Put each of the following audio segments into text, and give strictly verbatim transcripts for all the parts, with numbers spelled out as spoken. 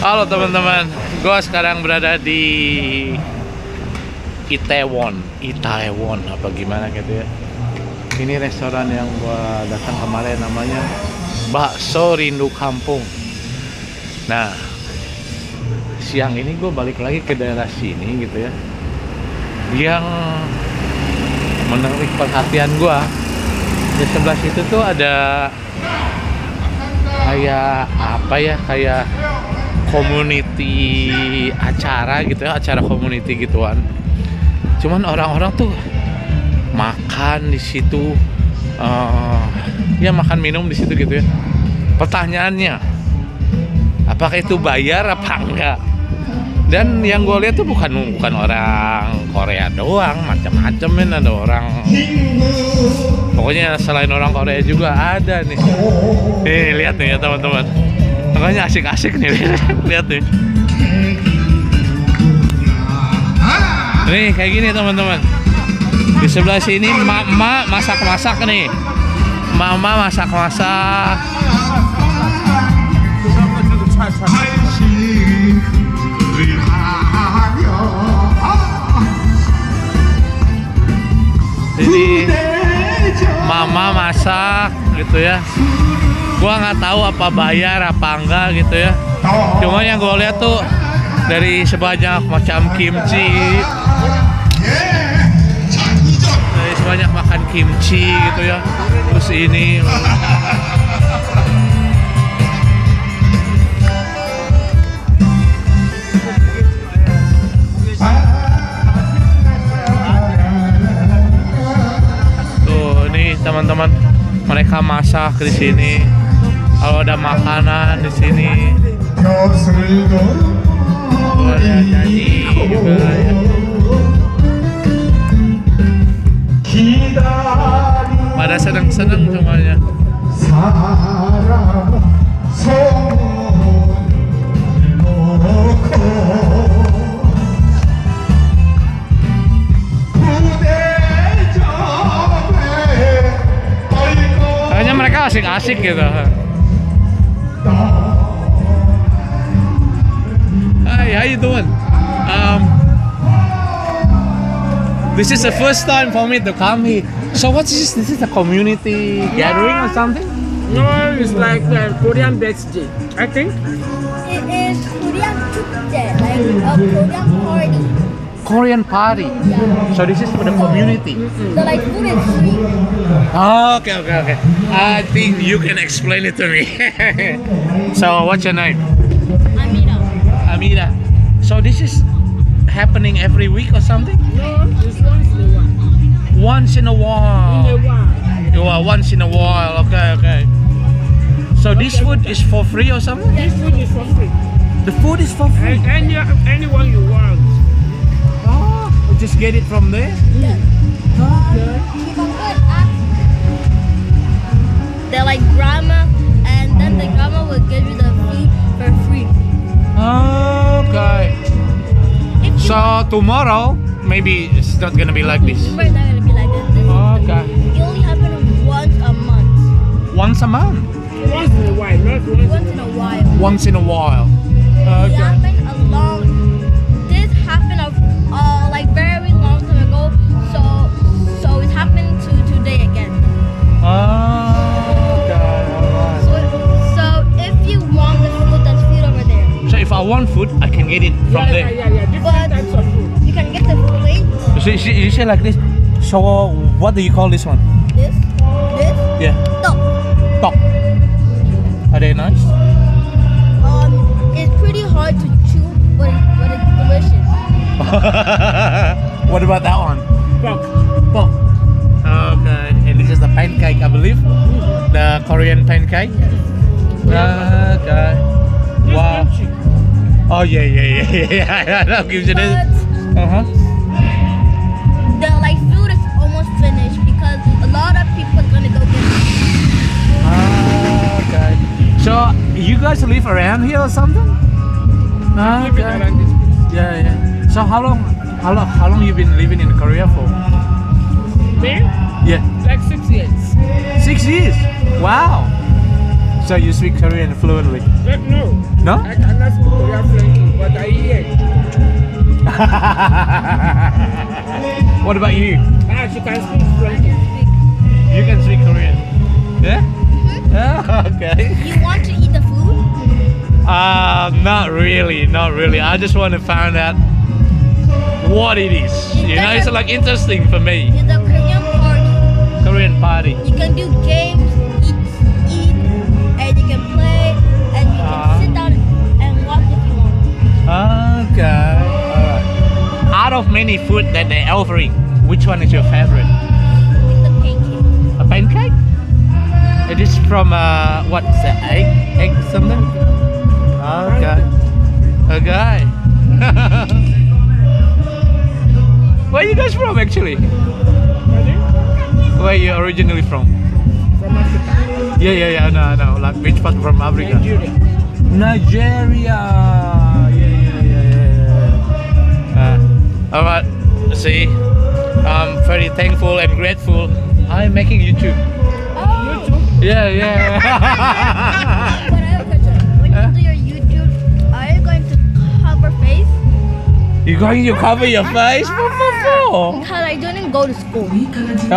Halo teman-teman, gue sekarang berada di Itaewon, Itaewon apa gimana gitu ya. Ini restoran yang gue datang kemarin, namanya Bakso Rindu Kampung. Nah, siang ini gue balik lagi ke daerah sini gitu ya. Yang menarik perhatian gue, di sebelah situ tuh ada kayak apa ya, kayak community acara gitu ya, acara community gituan. Cuman orang-orang tuh makan di situ, uh, ya makan minum di situ gitu ya. Pertanyaannya, apakah itu bayar apa enggak? Dan yang gue lihat tuh bukan bukan orang Korea doang, macam-macam men, ada orang, pokoknya selain orang Korea juga ada nih. Nih lihat nih ya teman-teman, makanya asik-asik nih, lihat nih. Nih kayak gini teman-teman. Di sebelah sini mama masak-masak nih, mama masak-masak. Jadi mama masak gitu ya. Gua nggak tahu apa bayar apa enggak gitu ya. Cuma yang gue lihat tuh dari sebanyak macam kimchi, dari sebanyak makan kimchi gitu ya. Terus ini teman-teman, mereka masak di sini. Kalau ada makanan di sini, ada nyanyi juga ya. Pada senang-senang semuanya. Mereka asik-asik gitu. Hi, how you doing? Um, this is the first time for me to come here. So what's this? This is a community gathering or something? No, it's like a Korean birthday, I think. It is Korean chukje, like a Korean party. Korean party. Yeah. So this is for the community. So like food is free. Oh, okay, okay, okay. I think you can explain it to me. So what's your name? Amira. Amira. So this is happening every week or something? No, it's once in a while. Once in a while. In a while. Oh, once in a while. Okay, okay. So this food is for free or something? This food is for free. The food is for free. And any, anyone you want. Oh, just get it from there. Yeah. You can go and ask the like grandma, and then the grandma will give you the food for free. Okay. If you So tomorrow, maybe it's not gonna be like this. It's not gonna be like this. This Okay. It only happens once a month. Once a month. Once in a while, not once. Once in a while. Once in a while. It Okay. happened a long. This happened of uh like very long time ago. So so it happened to today again. Oh, okay. Alright. So so if you want the food, that's food over there. So if I want food, I can get it from Yeah, there. yeah, yeah, yeah. Different But- types of food. You can get the plate. You say, you say like this. So what do you call this one? This this Yeah. top. Top. Are they nice? Um, it's pretty hard to chew, but it, but it's delicious. What about that one? Pork. Pork. Okay. And this is the pancake, I believe. The Korean pancake. Okay. This Wow. kimchi. Oh yeah, yeah, yeah, yeah. I love kimchi. But Uh huh. the like food is almost finished because a lot of people are gonna go get it. Okay. So you guys live around here or something? Living Okay. around this place. Yeah, yeah. So how long, how long, how long you been living in Korea for? Me? Yeah. Like six years. Six years. Wow. So you speak Korean fluently? But no, No? I cannot speak Korean fluently, but I hear. What about you? Ah, she can speak fluently. You can speak Korean? Yeah? Yeah, okay. You want to eat the food? Uh, not really, not really. I just want to find out what it is. You know, it's like interesting for me. It's a Korean party. Korean party. You can do games, eat, eat, and you can play, and you can Ah. sit down and watch if you want. Okay. Alright. Out of many food that they're offering, which one is your favorite? I think the pancake. A pancake? It is from uh, what's the egg? Egg something? Okay. Okay. Where are you guys from actually? Where are you originally from? From Africa. Yeah, yeah, yeah. I know, I know. Like which part from Africa? Nigeria. Nigeria. Yeah, yeah, yeah, yeah. yeah. Uh, all right. See, I'm very thankful and grateful. I'm making YouTube. Oh. Yeah, yeah. But I have a question. When you do your YouTube, are you going to cover face? You going to cover your face? What for? Because I didn't go to school. You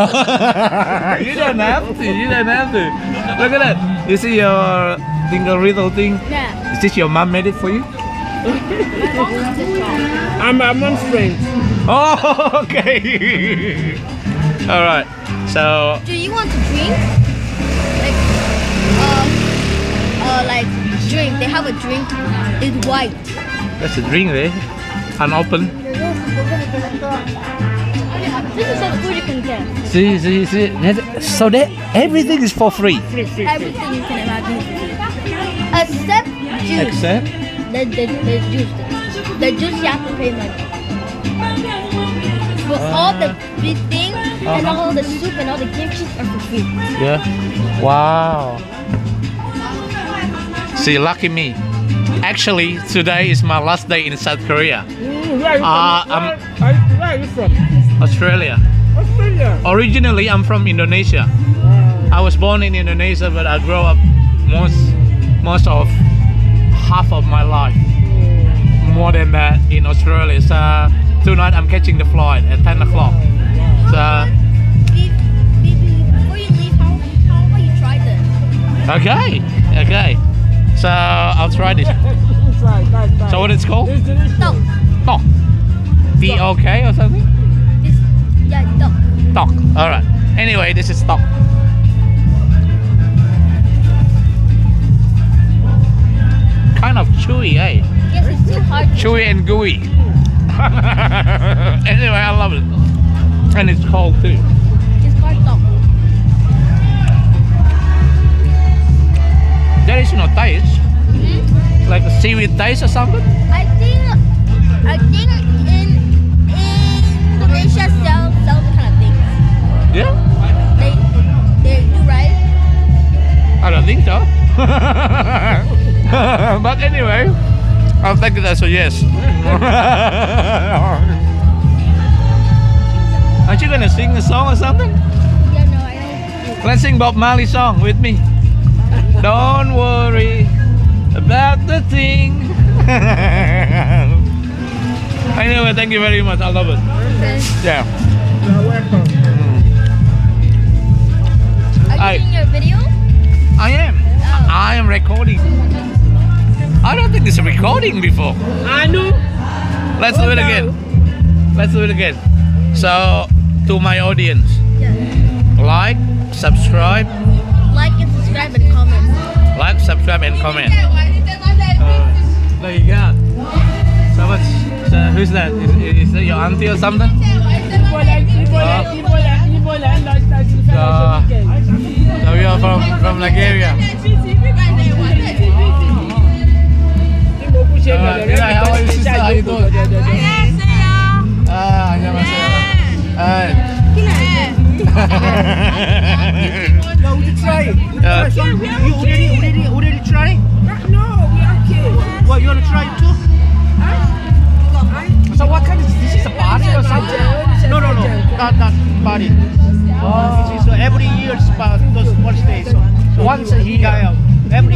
don't have to. You don't have to. Look at that. You see your dingle riddle thing? Yeah. Is this your mom made it for you? My mom is this strong. I'm my mom's friend. Oh, okay. All right. So, Do you want to drink? Like, um, uh, like drink. They have a drink. It's white. that's a drink there. Unopened. This is the food you can get. See, see, see. That- So that everything is for free. Free, free, free. Everything you can imagine. Except juice. Except. The, the, the juice. The juice you have to pay money. But all the big things and Uh-huh. all the soup and all the kimchi are for free. Yeah. Wow. See, lucky me. Actually, today is my last day in South Korea, Mm, where are you Uh, from? I'm- Where, are you- where are you from? Australia. Australia. Originally, I'm from Indonesia. Wow. I was born in Indonesia, but I grew up most most of half of my life, more than that, in Australia. So tonight I'm catching the flight at ten o'clock. So Be- be- be- Before you leave, how, how about you try this? okay, okay. So I'll try this. Try, try, try. So what it's called? It's delicious. Duck. Tok. D O K or something? This, yeah, duck. Tok. All right. Anyway, this is tok. Kind of chewy, eh? Yes, it's too hard. Chewy and gooey. Anyway, I love it. And it's cold too. It's called duck. There is no taste. Mhm. Like a seaweed taste or something? I think, I think in, in Indonesia sell sell the kind of things. Yeah? They they do, right? I don't think so. But anyway, I'll take it as a yes. Aren't you gonna sing a song or something? Yeah, no, I don't. Let's sing Bob Marley song with me. Don't worry about the thing. Anyway, thank you very much. I love it. Okay. Yeah. You're welcome. Are you I- doing your video? I am. I am recording. I don't think it's a recording before. I know. Let's do it again. Let's do it again. So, to my audience, Yeah. like, subscribe, Like and subscribe and comment. like, subscribe, and comment. Uh, there you go. So what's so who's that? Is, is that your auntie or something? People like, people like, people like, people like, like, like, like, Uh, like, So we are from from Nigeria. Uh, yeah, how are you, sister? How you doing? Ah, 안녕하세요. Hi. No, we try it. Uh, You already, already, already try? No, we are kids. What, you want to try it too? So what kind of, this is a party or something? No, no, no, not, not party. Oh. This is uh, every year's uh, those birthdays. So, so once a year. Yeah, every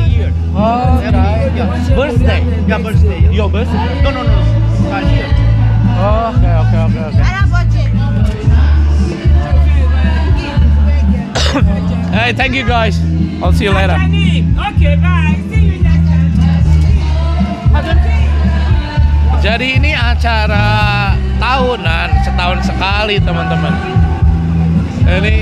Yeah, birthday. Your birthday? No, no, no. Uh, here. Okay, okay, okay, okay. Hey, thank you guys. I'll see you later. Okay, bye. See you next time. Jadi ini acara tahunan, setahun sekali teman-teman. Ini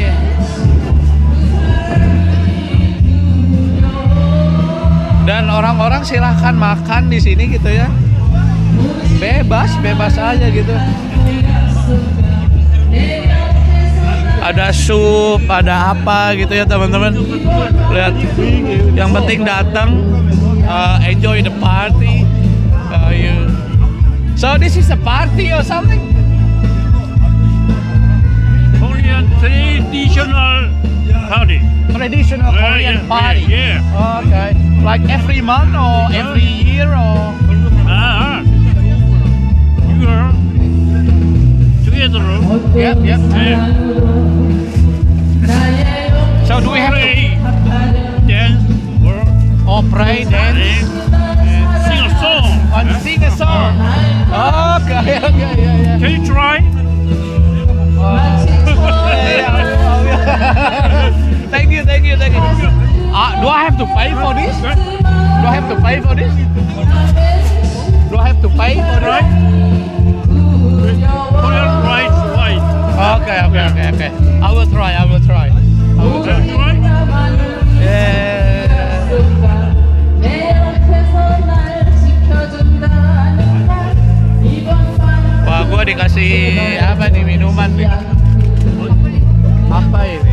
dan orang-orang silahkan makan di sini gitu ya. Bebas, bebas aja gitu. Ada sup, ada apa gitu ya teman-teman. Lihat, yang penting datang, uh, enjoy the party. Uh, you... So this is a party or something? Korean traditional party. Traditional Yeah, Korean yeah, party. yeah, yeah. Okay. Like every month or every year or? Ah, you are together. Yep, yep. Yeah. So do we have to Play, dance, or oh, pray, dance, and sing a song. and sing a song? Okay, okay, yeah, yeah. Can you try? Uh, yeah, yeah, oh, yeah. Thank you, thank you, thank you. Uh, do I have to pay for this? Do I have to pay for this? Do I have to pay for this? Korean rice, white. Okay, okay, okay, okay. I will try, I will try. I will try. Can you try? Yeah. Wah, gua dikasih apa nih, minuman nih? Apa ini?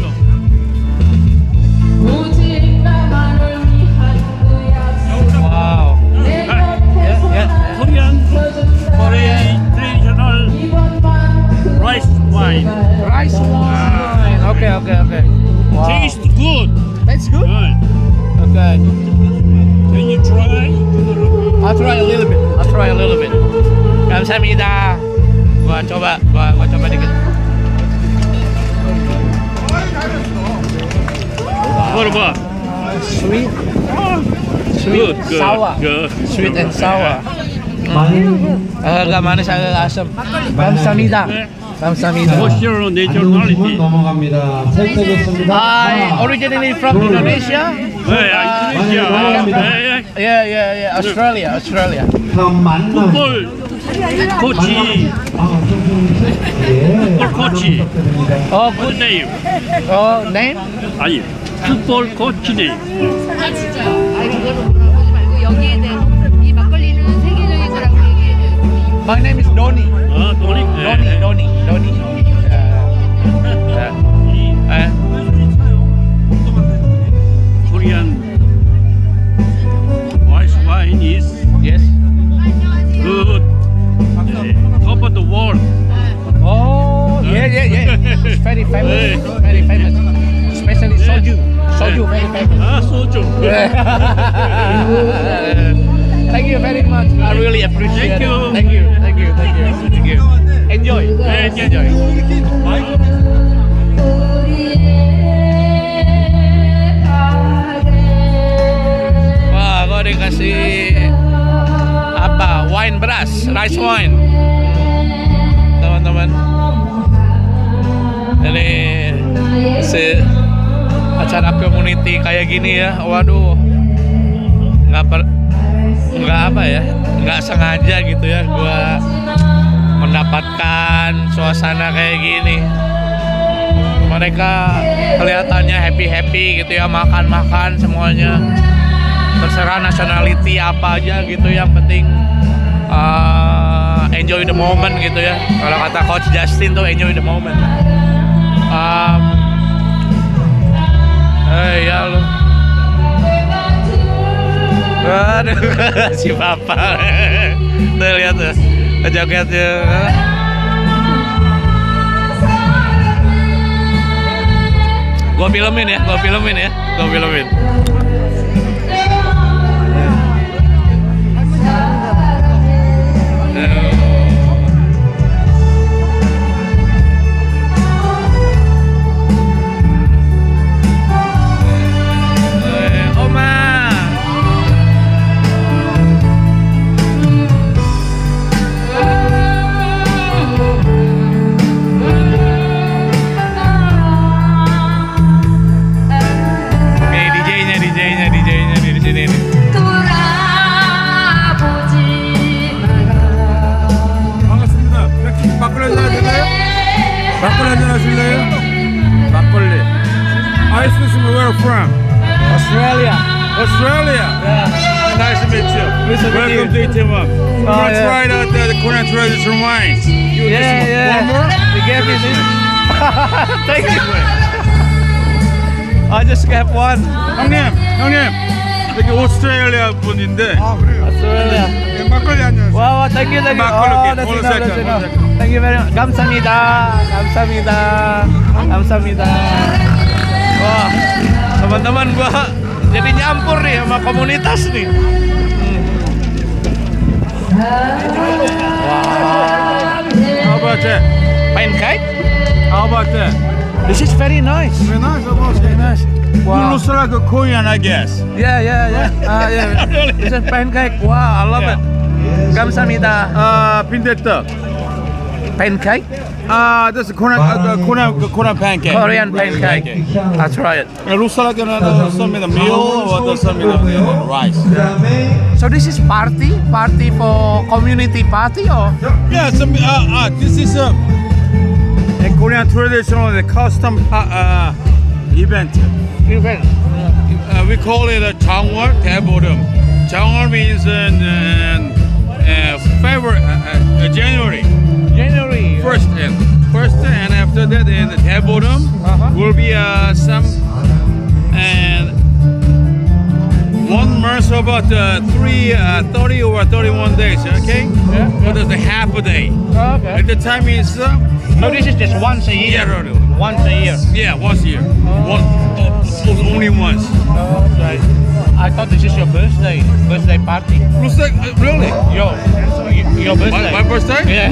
Wow. Yeah, yeah. Korean, Korean traditional rice wine. rice wine. Okay, okay, okay. Wow. Taste good. That's good. Good. Okay. Can you try? I'll try a little bit. I'll try a little bit. Kamsahamnida. Gua coba, gua gua coba dikit. What about? Sweet, sweet, Good, good, sour, good. sweet and sour. Agak manis, agak asam. Kamsahamnida. Kamsahamnida. What's your nationality? 넘어갑니다. 설득했습니다. I originally from Indonesia. Hey, Indonesia. Hey, Yeah, yeah, yeah. Australia, Australia. 다음 만남. football coach. 예. football coach. Oh, Good good. name. Oh, name? 아니, football coach name. 아 진짜. 아 이거는 물어보지 말고 여기에 대한 이 막걸리는 세계적인 거라고 얘기해. My name is Doni. 아, 도니. Doni, Doni, Doni. Uh, uh, uh, Korean white wine is yes. good. Top of the world. Oh, yeah, yeah, yeah. It's very famous. Very famous. Especially soju. Soju, very famous. 아, 소주. Thank you very much. I really appreciate Thank you. it. Thank you. Thank you. Thank you. Thank you. Enjoy. 네, Enjoy. Wah, gua dikasih apa? Wine beras, rice wine. Teman-teman. Ini si acara community kayak gini ya. Waduh. Nggak per nggak apa ya? Nggak sengaja gitu ya gua mendapatkan suasana kayak gini. Mereka kelihatannya happy-happy gitu ya, makan-makan semuanya. Terserah nationality apa aja gitu, yang penting uh, enjoy the moment gitu ya. Kalau kata Coach Justin tuh enjoy the moment. Um, hey ya lu. Aduh, si Bapak. Tuh lihat tuh, jogetnya. Gua filmin ya, gua filmin ya, gua filmin. Eh, Oma. 막걸리 한잔 하실래요? 막걸리. I excuse me, where from? Australia. Australia. Yeah. Nice to meet you. Nice to meet Welcome you. to Itaewon. You Oh, wanna yeah. try the, the, the Korean traditional wine? You Yeah, just yeah. one more? You gave me this. Thank you. I just got one. 형님, 형님. 여기 오스트레일리아 분인데. Australia. 막걸리 한잔. Wow, wow, thank you, thank you. 막걸리 Oh, 게. that's One enough, that's second, enough. one second. Thank you very much. 감사합니다. 감사합니다. 감사합니다. Wah, teman-teman gua jadi nyampur nih sama komunitas nih. Hmm. How about that? Pancake? How about that? This is very nice. Very nice, almost. Very nice. You Wow. look like a Korean, I guess. Yeah, yeah, yeah. Ah, yeah. This is pancake. Wow, I love Yeah. it. 감사합니다. 아, 빈대떡. Pancake? 아, this is Korean, uh, Korean, Korean pancake. Korean pancake. I'll try it. It looks like uh, some of the meal or the, some of the rice. So this is party? Party for community party or? Yeah, some, uh, uh, this is a, a Korean traditional the custom uh, event. Event. Uh, we call it a 장월 대보름. 장월 means uh, uh, February, uh, uh, January. January. First and first and after that in the 대보름 Uh-huh. will be uh, some and one month about uh, three uh, thirty or thirty-one days. Okay, Yeah, what is the half a day? Oh, okay. At the time is uh, No, this is just once a year. yeah, really. Once a year. Yeah, once a year. One, oh, only once. Oh, right. I thought this is your birthday. Birthday party. Looks like uh, really. Yo, y- your birthday. My, my birthday? Yeah.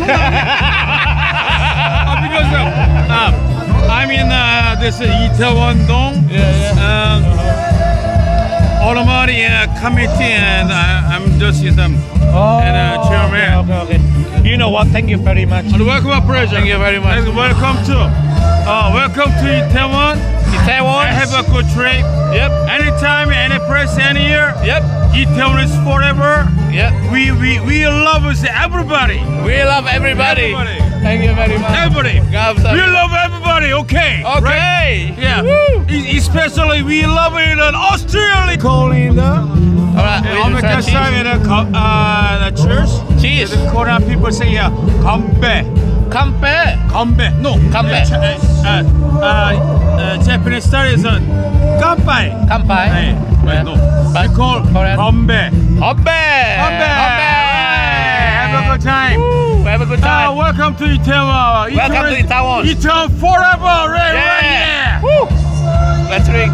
Uh, because uh, uh, I'm in uh, this uh, Itaewon Dong. Yeah, yeah. Um, Automotive uh, committee, and uh, I'm just um, Oh, and uh, chairman. Okay, okay. You know what? Thank you very much. And welcome, our president. Thank you very much. And welcome to, uh, welcome to Itaewon. Itaewon. Have a good trip. Yep. Anytime, any place, any year. Yep. Itaewon is forever. Yep. We we we love us everybody. We love everybody. Everybody. Thank you very much. Everybody. 감사합니다. We love everybody. Okay. Okay. Right? Yeah. Woo. E- Especially we love it in Australia. Calling the All right. we will try American cheese. side in the co- uh, the church. Cheese. The Korean people say yeah, 건배. Kampe. 건배. No. 건배. Uh, uh, uh, Japanese style is uh, kanpai. Kampai. Hey, wait, no. But We call Korean. 건배. Kompe. Kompe. Kompe. Have a good time. Woo. Have a good Uh, time. welcome to Itaewon. Welcome to Itaewon. Itaewon forever. Right, right, yeah. Woo. Let's drink.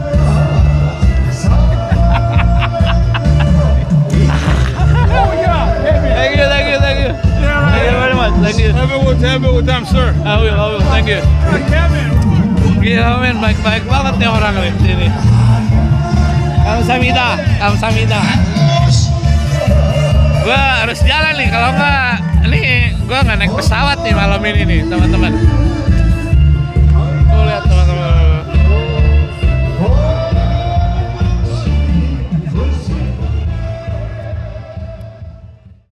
Thank you, thank you, thank you. Thank you very much. Thank you. Have a good, have a good time, sir. I will, I will. Thank you. Kevin. Gila men, baik-baik banget nih orang nih di sini. Kamsahamnida, kamsahamnida. Gua harus jalan nih, kalau nggak, nih gua nggak naik pesawat nih malam ini nih, teman-teman. Tuh lihat teman-teman.